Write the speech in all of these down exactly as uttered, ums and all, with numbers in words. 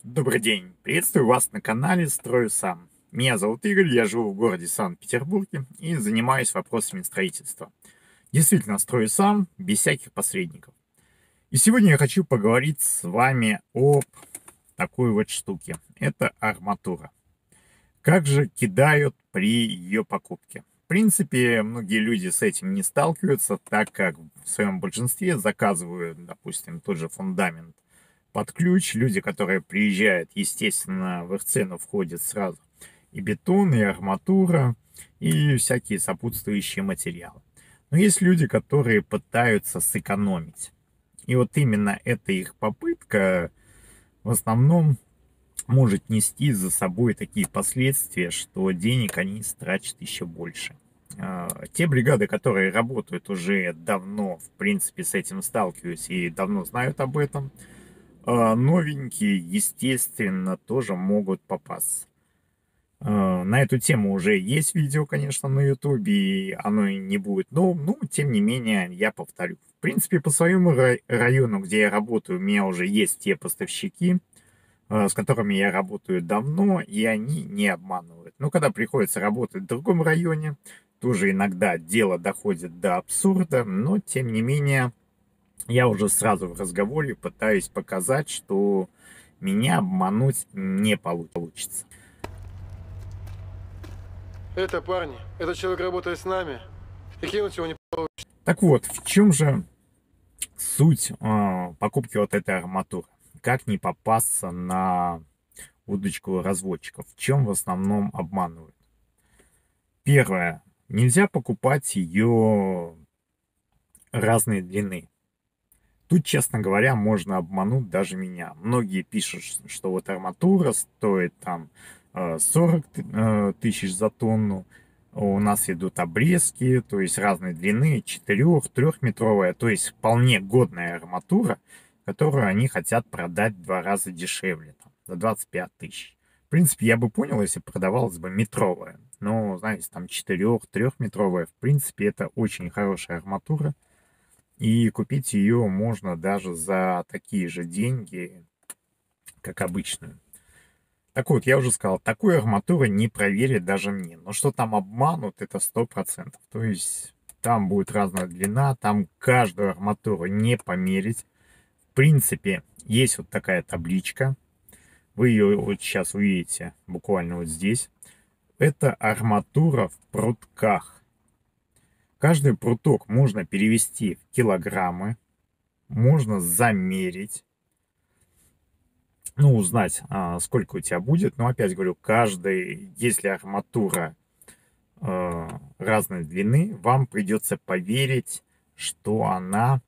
Добрый день, приветствую вас на канале «Строю сам». Меня зовут Игорь, я живу в городе Санкт-Петербурге и занимаюсь вопросами строительства. Действительно, строю сам, без всяких посредников. И сегодня я хочу поговорить с вами об такой вот штуке. Это арматура. Как же кидают при ее покупке? В принципе, многие люди с этим не сталкиваются, так как в своем большинстве заказывают, допустим, тот же фундамент под ключ. Люди, которые приезжают, естественно, в их цену входит сразу и бетон, и арматура, и всякие сопутствующие материалы. Но есть люди, которые пытаются сэкономить. И вот именно эта их попытка в основном может нести за собой такие последствия, что денег они истрачат еще больше. А, Те бригады, которые работают уже давно, в принципе, с этим сталкиваются и давно знают об этом, а, новенькие, естественно, тоже могут попасться. А, На эту тему уже есть видео, конечно, на ютубе, и оно и не будет новым, но, тем не менее, я повторю. В принципе, по своему рай- району, где я работаю, у меня уже есть те поставщики, а, с которыми я работаю давно, и они не обманывают. Но когда приходится работать в другом районе, тоже иногда дело доходит до абсурда, но, тем не менее, я уже сразу в разговоре пытаюсь показать, что меня обмануть не получится. Это парни. Этот человек работает с нами. И кинуть его не... Так вот, в чем же суть а, покупки вот этой арматуры? Как не попасться на удочку разводчиков? В чем в основном обманывают? Первое. Нельзя покупать ее разной длины. Тут, честно говоря, можно обмануть даже меня. Многие пишут, что вот арматура стоит там э, сорок э, тысяч за тонну. У нас идут обрезки, то есть разной длины, четырех, трехметровая, то есть вполне годная арматура, которую они хотят продать в два раза дешевле, там, за двадцать пять тысяч. В принципе, я бы понял, если продавалась бы метровая. Но, знаете, там четырех, трехметровая, в принципе, это очень хорошая арматура. И купить ее можно даже за такие же деньги, как обычную. Так вот, я уже сказал, такую арматуру не проверить даже мне. Но что там обманут, это сто процентов. То есть там будет разная длина, там каждую арматуру не померить. В принципе, есть вот такая табличка. Вы ее вот сейчас увидите буквально вот здесь. Это арматура в прутках. Каждый пруток можно перевести в килограммы, можно замерить, ну, узнать, а, сколько у тебя будет. Но опять говорю, каждый, если арматура э, разной длины, вам придется поверить, что она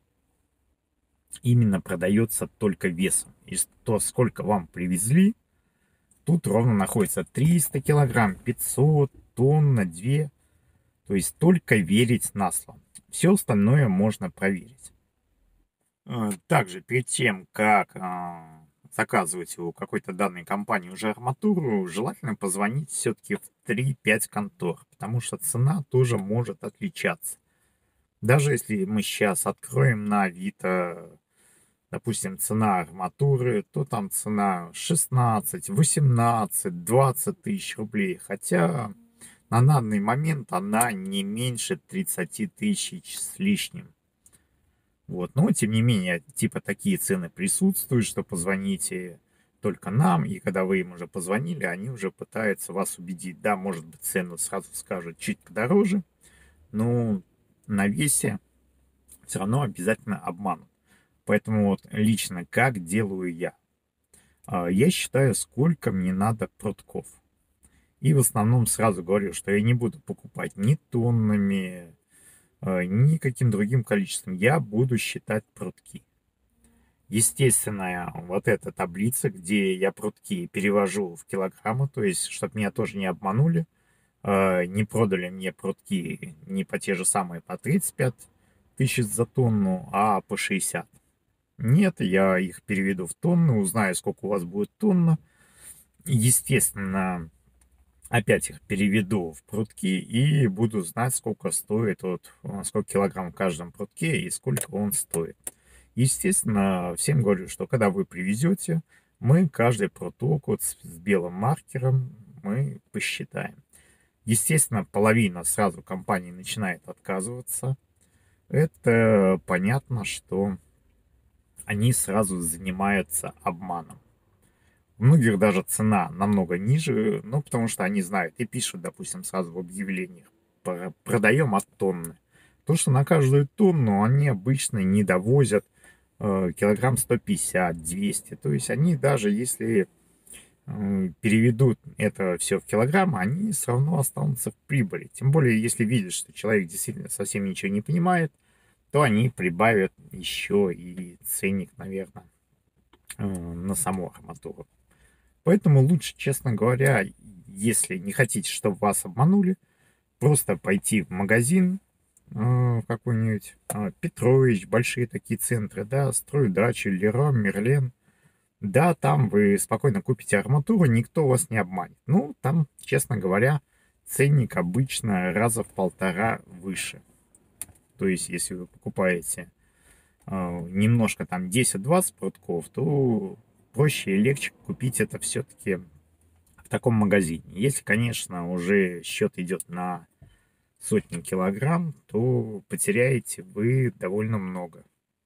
именно продается только весом. И то, сколько вам привезли, тут ровно находится триста килограмм, пятьсот, тонна, две. То есть только верить на слово. Все остальное можно проверить. Э, Также перед тем, как а, заказывать у какой-то данной компании уже арматуру, желательно позвонить все-таки в три-пять контор, потому что цена тоже может отличаться. Даже если мы сейчас откроем на Авито, допустим, цена арматуры, то там цена шестнадцать, восемнадцать, двадцать тысяч рублей, хотя на данный момент она не меньше тридцати тысяч с лишним. Вот, но тем не менее, типа такие цены присутствуют, что позвоните только нам, и когда вы им уже позвонили, они уже пытаются вас убедить. Да, может быть, цену сразу скажут чуть подороже, но на весе все равно обязательно обманут. Поэтому вот лично как делаю я? А, Я считаю, сколько мне надо прутков. И в основном сразу говорю, что я не буду покупать ни тоннами, а, ни каким другим количеством. Я буду считать прутки. Естественная вот эта таблица, где я прутки перевожу в килограммы, то есть, чтобы меня тоже не обманули, э, не продали мне прутки не по те же самые по тридцать пять тысяч за тонну, а по шестьдесят. Нет, я их переведу в тонны, узнаю, сколько у вас будет тонна. Естественно, опять их переведу в прутки и буду знать, сколько стоит, вот, э, сколько килограмм в каждом прутке и сколько он стоит. Естественно, всем говорю, что когда вы привезете, мы каждый проток вот с, с белым маркером мы посчитаем. Естественно, половина сразу компании начинает отказываться. Это понятно, что они сразу занимаются обманом. У многих даже цена намного ниже, ну, потому что они знают и пишут, допустим, сразу в объявлениях, продаем от тонны. То, что на каждую тонну они обычно не довозят э, килограмм сто пятьдесят, двести. То есть они даже если э, переведут это все в килограмм, они все равно останутся в прибыли. Тем более, если видят, что человек действительно совсем ничего не понимает, то они прибавят еще и ценник, наверное, э, на саму арматуру. Поэтому лучше, честно говоря, если не хотите, чтобы вас обманули, просто пойти в магазин э, какой-нибудь, э, Петрович, большие такие центры, да, Стройдача, Леруа, Мерлен. Да, там вы спокойно купите арматуру, никто вас не обманет. Ну, там, честно говоря, ценник обычно раза в полтора выше. То есть, если вы покупаете э, немножко там десять-двадцать прутков, то проще и легче купить это все-таки в таком магазине. Если, конечно, уже счет идет на сотни килограмм, то потеряете вы довольно много.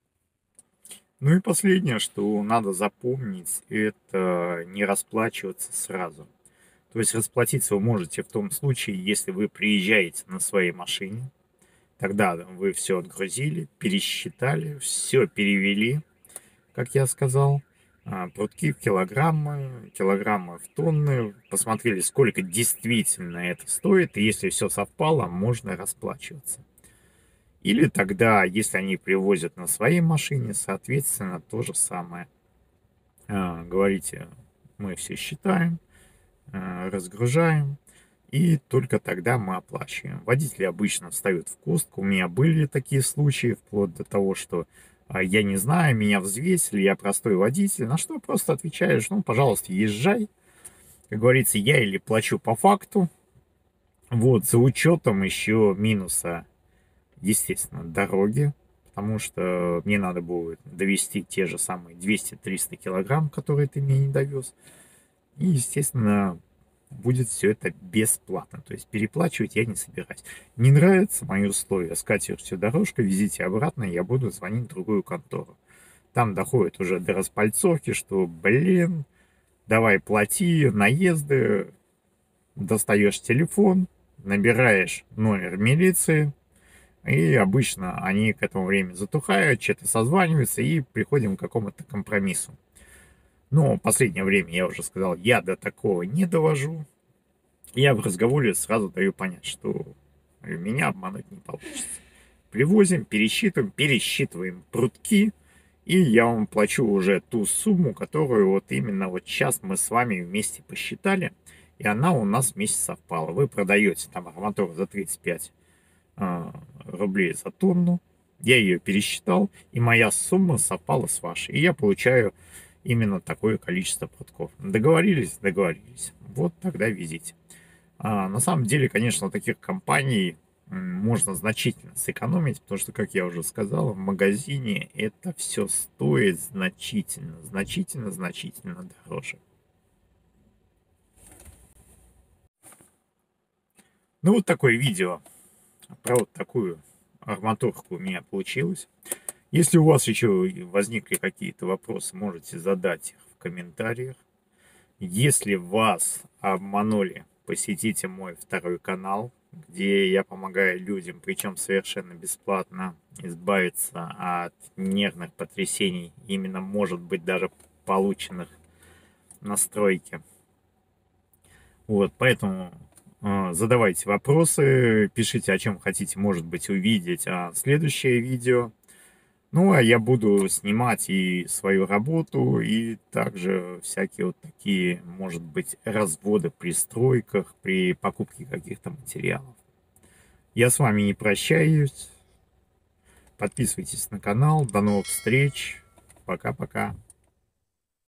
Ну и последнее, что надо запомнить, это не расплачиваться сразу. То есть расплатиться вы можете в том случае, если вы приезжаете на своей машине. Тогда вы все отгрузили, пересчитали, все перевели, как я сказал. Прутки в килограммы, килограммы в тонны. Посмотрели, сколько действительно это стоит. И если все совпало, можно расплачиваться. Или тогда, если они привозят на своей машине, соответственно, то же самое. А, говорите, мы все считаем, а, разгружаем, и только тогда мы оплачиваем. Водители обычно встают в костку. У меня были такие случаи, вплоть до того, что а, я не знаю, меня взвесили, я простой водитель. На что просто отвечаешь, ну, пожалуйста, езжай. Как говорится, я или плачу по факту, вот, за учетом еще минуса, естественно, дороги, потому что мне надо будет довести те же самые двести-триста килограмм, которые ты мне не довез. И, естественно, будет все это бесплатно. То есть переплачивать я не собираюсь. Не нравится мои условия, скатертью дорожка, везите обратно, я буду звонить в другую контору. Там доходит уже до распальцовки, что, блин, давай плати, наезды, достаешь телефон, набираешь номер милиции, и обычно они к этому времени затухают, что-то созваниваются, и приходим к какому-то компромиссу. Но в последнее время, я уже сказал, я до такого не довожу. Я в разговоре сразу даю понять, что меня обмануть не получится. Привозим, пересчитываем, пересчитываем прутки, и я вам плачу уже ту сумму, которую вот именно вот сейчас мы с вами вместе посчитали, и она у нас вместе совпала. Вы продаете там арматуру за тридцать пять э, рублей за тонну, я ее пересчитал, и моя сумма совпала с вашей, и я получаю именно такое количество прутков. Договорились? Договорились. Вот тогда везите. А, на самом деле, конечно, у таких компаний можно значительно сэкономить, потому что, как я уже сказал, в магазине это все стоит значительно, значительно, значительно дороже. Ну, вот такое видео про вот такую арматурку у меня получилось. Если у вас еще возникли какие-то вопросы, можете задать их в комментариях. Если вас обманули, посетите мой второй канал, где я помогаю людям, причем совершенно бесплатно, избавиться от нервных потрясений, именно, может быть, даже полученных на стройке. Вот, поэтому э, задавайте вопросы, пишите, о чем хотите, может быть, увидеть а, следующее видео. Ну, а я буду снимать и свою работу, и также всякие вот такие, может быть, разводы при стройках, при покупке каких-то материалов. Я с вами не прощаюсь. Подписывайтесь на канал. До новых встреч. Пока-пока.